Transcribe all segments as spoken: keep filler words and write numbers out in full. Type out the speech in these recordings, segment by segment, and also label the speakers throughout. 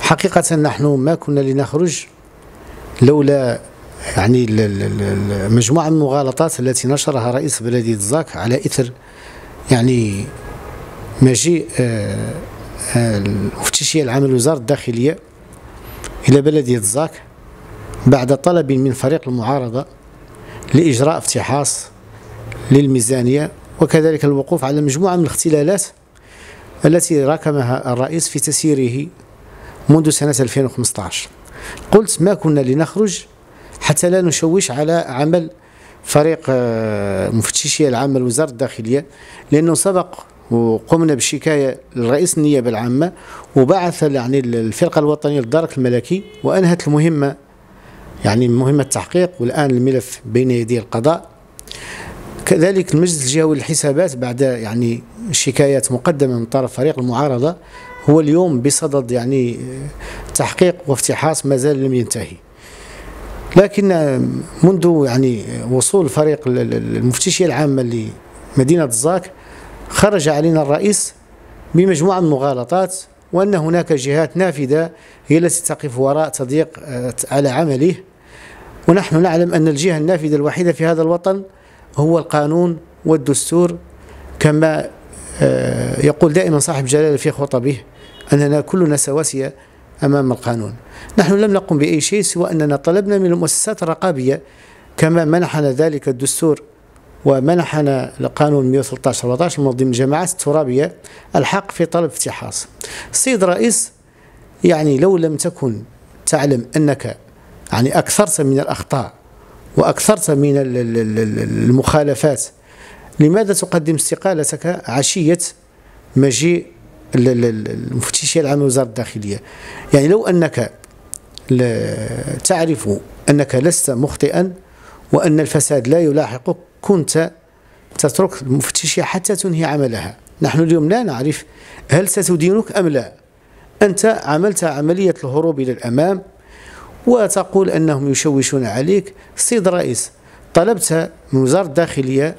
Speaker 1: حقيقة نحن ما كنا لنخرج لولا يعني مجموعة من المغالطات التي نشرها رئيس بلدية الزاك على إثر يعني مجيء المفتشية العام لوزارة الداخلية إلى بلدية الزاك بعد طلب من فريق المعارضة لإجراء افتحاص للميزانية، وكذلك الوقوف على مجموعة من الاختلالات التي راكمها الرئيس في تسييره منذ سنة ألفين وخمسة عشر. قلت ما كنا لنخرج حتى لا نشوش على عمل فريق مفتشية العامة لوزارة الداخلية، لأنه سبق وقمنا بشكاية لرئيس النيابة العامة وبعث يعني الفرقة الوطنية للدرك الملكي وأنهت المهمة يعني مهمة التحقيق، والآن الملف بين يدي القضاء. كذلك المجلس الجهوي للحسابات بعد يعني شكايات مقدمة من طرف فريق المعارضة هو اليوم بصدد يعني تحقيق وافتحاص ما زال لم ينتهي. لكن منذ يعني وصول فريق المفتشية العامة لمدينة الزاك خرج علينا الرئيس بمجموعة من المغالطات، وأن هناك جهات نافذة هي التي تقف وراء تضييق على عمله، ونحن نعلم أن الجهة النافذة الوحيدة في هذا الوطن هو القانون والدستور، كما يقول دائما صاحب جلالة في خطبه أننا كلنا سواسية أمام القانون. نحن لم نقم بأي شيء سوى أننا طلبنا من المؤسسات الرقابية كما منحنا ذلك الدستور ومنحنا القانون مئة وثلاثة عشر أربعة عشر منظم الجماعات الترابية الحق في طلب افتحاص. السيد رئيس يعني لو لم تكن تعلم أنك يعني أكثرت من الأخطاء وأكثرت من المخالفات، لماذا تقدم استقالتك عشية مجيء المفتشية العامة لوزارة الداخلية؟ يعني لو أنك تعرف أنك لست مخطئا وأن الفساد لا يلاحقك كنت تترك المفتشية حتى تنهي عملها. نحن اليوم لا نعرف هل ستدينك أم لا. أنت عملت عملية الهروب إلى الأمام وتقول أنهم يشوشون عليك. السيد رئيس طلبت من وزارة الداخلية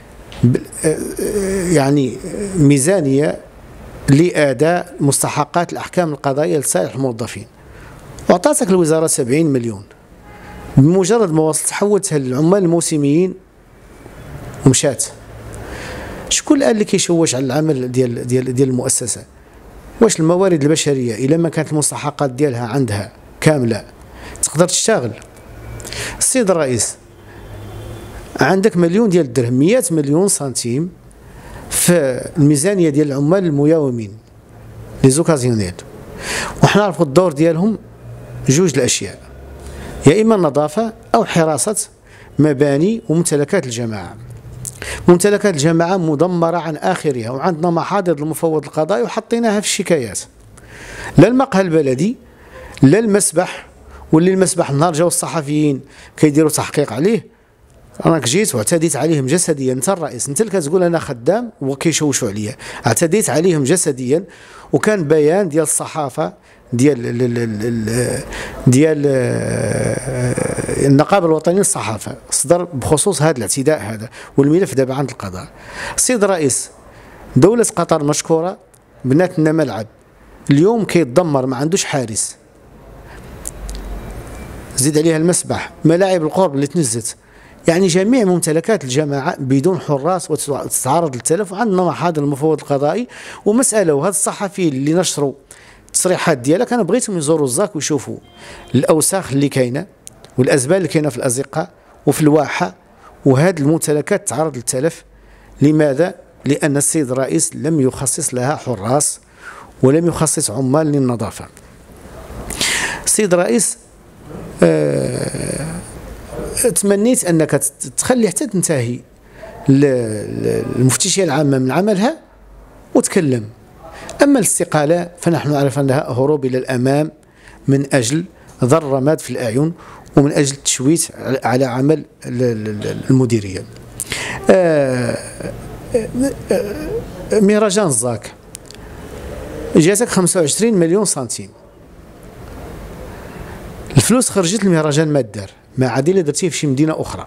Speaker 1: يعني ميزانية لأداء مستحقات الأحكام القضائية لصالح الموظفين، وأعطتك الوزارة سبعين مليون. بمجرد ما وصلت حولتها للعمال الموسميين ومشات. شكون قال لك يشوش على العمل ديال ديال ديال المؤسسة؟ واش الموارد البشرية إلا ما كانت المستحقات ديالها عندها كاملة تقدر تشتغل؟ السيد الرئيس عندك مليون ديال الدرهم، مئة مليون سنتيم في الميزانية ديال العمال المياومين لي زوكازيونيل، وحنا نعرفوا الدور ديالهم جوج الأشياء، يا إما النظافة أو حراسة مباني وممتلكات الجماعة. ممتلكات الجماعة مدمرة عن آخرها، وعندنا محاضر المفوض القضائي وحطيناها في الشكايات. لا المقهى البلدي لا المسبح، واللي المسبح النهار جاو الصحفيين كيديروا تحقيق عليه، راك جيت واعتديت عليهم جسديا. انت الرئيس انت اللي كتقول انا خدام وكيشوشوا عليا، اعتديت عليهم جسديا، وكان بيان ديال الصحافه ديال ديال النقابه الوطنيه للصحافه صدر بخصوص هذا الاعتداء هذا، والملف دابا عند القضاء. السيد الرئيس دوله قطر مشكوره بنات لنا ملعب اليوم كيتدمر، ما عندوش حارس، زيد عليها المسبح، ملاعب القرب اللي تنزت، يعني جميع ممتلكات الجماعة بدون حراس وتتعرض للتلف. وعندنا محاضر المفوض القضائي ومسألة، وهذا الصحفي اللي نشروا التصريحات ديالك أنا بغيتهم يزوروا الزاك ويشوفوا الأوساخ اللي كاينة والأزبال اللي كاينة في الأزقة وفي الواحة، وهذه الممتلكات تعرض للتلف. لماذا؟ لأن السيد الرئيس لم يخصص لها حراس ولم يخصص عمال للنظافة. السيد الرئيس آه تمنيت أنك تخلي حتى تنتهي المفتشية العامة من عملها وتكلم. أما الاستقالة فنحن نعرف أنها هروب إلى الأمام من أجل ضر رماد في الأعين ومن أجل التشويت على عمل المديرية. مهرجان الزاك جاتك خمسة وعشرين مليون سنتيم، الفلوس خرجت المهرجان ما دار، ما عاد الا درتيه في شي مدينه اخرى.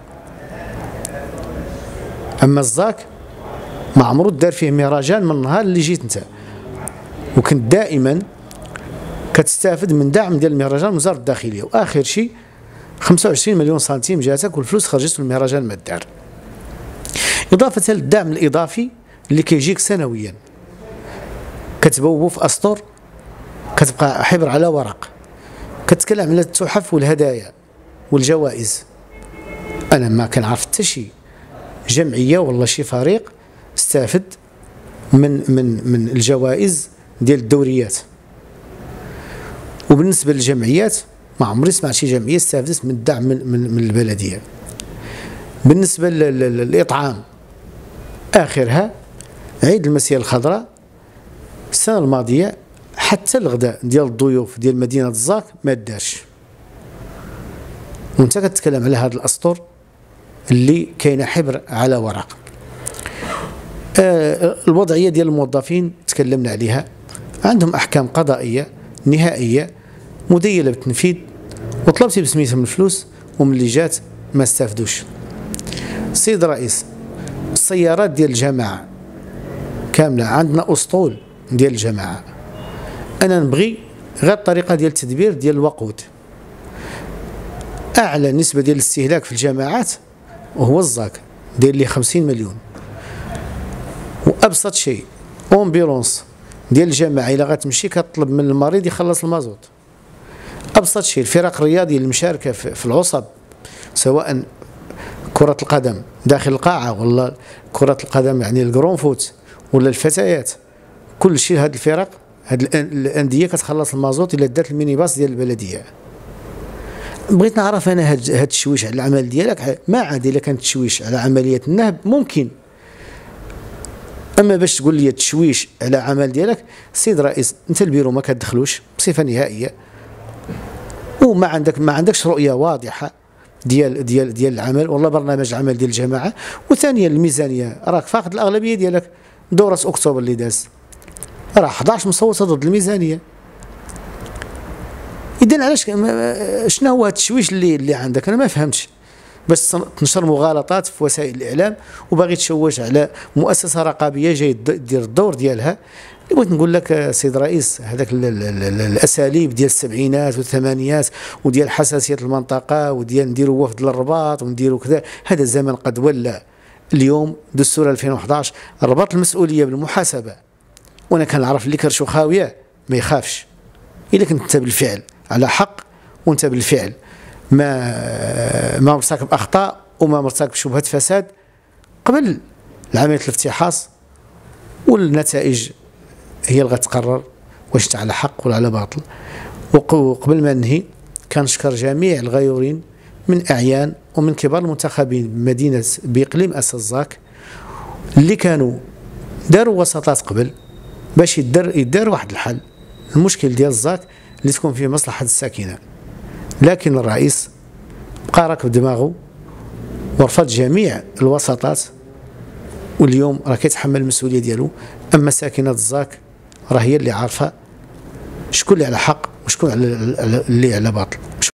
Speaker 1: اما الزاك ما عمرو دار فيه مهرجان من النهار اللي جيت انت، وكنت دائما كتستافد من دعم ديال المهرجان من وزاره الداخليه. واخر شيء خمسة وعشرين مليون سنتيم جاتك والفلوس خرجت من المهرجان ما الدار، اضافه للدعم الاضافي اللي كيجيك سنويا. كتبوبو في اسطر، كتبقى حبر على ورق، كتكلم على التحف والهدايا والجوائز. انا ما كنعرف حتى شي جمعيه ولا شي فريق استافد من من من الجوائز ديال الدوريات. وبالنسبه للجمعيات ما عمري سمعت شي جمعيه استافدت من الدعم من من, من البلديه. بالنسبه للاطعام اخرها عيد المسيره الخضراء السنه الماضيه، حتى الغداء ديال الضيوف ديال مدينه الزاك ما دارش. وانت كتكلم على هذا الاسطر اللي كاينه حبر على ورق. آه الوضعيه ديال الموظفين تكلمنا عليها، عندهم احكام قضائيه نهائيه مديله بالتنفيذ، وطلبتي بسميتهم الفلوس ومن اللي جات ما استافدوش. السيد الرئيس، السيارات ديال الجماعه كامله عندنا اسطول ديال الجماعه. انا نبغي غير الطريقه ديال التدبير ديال الوقود. اعلى نسبه ديال الاستهلاك في الجماعات وهو الزاك داير لي خمسين مليون. وابسط شيء امبيرونس ديال الجماعه الا غتمشي كتطلب من المريض يخلص المازوت. ابسط شيء الفرق الرياضيه المشاركه في العصب، سواء كره القدم داخل القاعه ولا كره القدم يعني الجرون فوت ولا الفتيات، كل شيء هذه الفرق هذه الانديه كتخلص المازوت الا دات الميني باص ديال البلديه. بغيت نعرف انا هاد هاد التشويش على العمل ديالك ما عاد الا كان تشويش على عمليه النهب ممكن، اما باش تقول لي التشويش على عمل ديالك السيد الرئيس انت البيرو ما كتدخلوش بصفه نهائيه، وما عندك ما عندكش رؤيه واضحه ديال ديال ديال العمل والله برنامج العمل ديال الجماعه. وثانيا الميزانيه راك فاقد الاغلبيه ديالك. دوره اكتوبر اللي داز راه أحد عشر مصوته ضد الميزانيه. اذا علاش شنو هو هذا التشويش اللي اللي عندك؟ انا ما فهمتش. بس تنشر مغالطات في وسائل الاعلام وباغي تشوش على مؤسسه رقابيه جاي دير الدور ديالها. بغيت نقول لك سيد الرئيس هذاك الاساليب ديال السبعينات والثمانينات وديال حساسيه المنطقه وديال نديروا وفد للرباط ونديروا كذا، هذا الزمن قد ولى. اليوم دستور ألفين وأحد عشر ربط المسؤوليه بالمحاسبه. وانا كنعرف اللي كرشو خاويه ما يخافش. الا كنت انت بالفعل على حق وانت بالفعل ما ما مرتكب اخطاء وما مرتكب شبهه فساد قبل العمليه الافتحاص، والنتائج هي اللي غتقرر واش انت على حق ولا على باطل. وقبل ما ننهي كنشكر جميع الغيورين من اعيان ومن كبار المنتخبين بمدينه باقليم اسزاك اللي كانوا داروا وساطات قبل باش يدار يدار واحد الحل المشكل ديال الزاك اللي تكون فيه مصلحه الساكنه. لكن الرئيس بقى راكب دماغه ورفض جميع الوساطات، واليوم راه كيتحمل المسؤوليه ديالو. اما ساكنه الزاك راه هي اللي عارفه شكون اللي على حق وشكون اللي على باطل.